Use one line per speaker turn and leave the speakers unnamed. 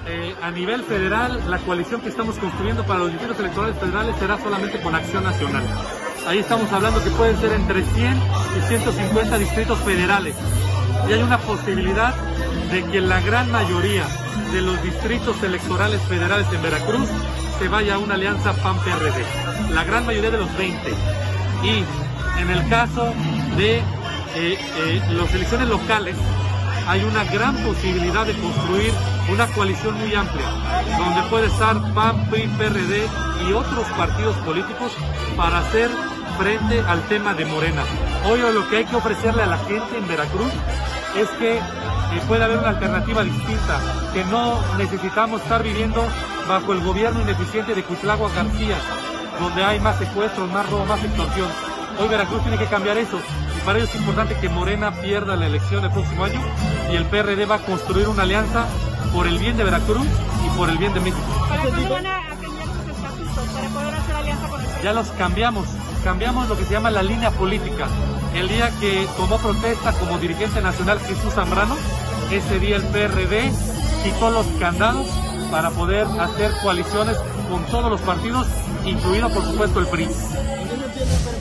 A nivel federal, la coalición que estamos construyendo para los distritos electorales federales será solamente con Acción Nacional. Ahí estamos hablando que pueden ser entre 100 y 150 distritos federales. Y hay una posibilidad de que la gran mayoría de los distritos electorales federales en Veracruz se vaya a una alianza PAN-PRD. La gran mayoría de los 20. Y en el caso de las elecciones locales, hay una gran posibilidad de construir una coalición muy amplia, donde puede estar PAN, PRI, PRD y otros partidos políticos para hacer frente al tema de Morena. Hoy lo que hay que ofrecerle a la gente en Veracruz es que puede haber una alternativa distinta, que no necesitamos estar viviendo bajo el gobierno ineficiente de Cuitlagua García, donde hay más secuestros, más robo, más extorsión. Hoy Veracruz tiene que cambiar eso, y para ello es importante que Morena pierda la elección el próximo año y el PRD va a construir una alianza por el bien de Veracruz y por el bien de México.
¿Para cuándo van a cambiar sus estatutos para poder hacer alianza con el PRD?
Ya los cambiamos lo que se llama la línea política. El día que tomó protesta como dirigente nacional Jesús Zambrano, ese día el PRD quitó los candados para poder hacer coaliciones con todos los partidos, incluido por supuesto el PRI.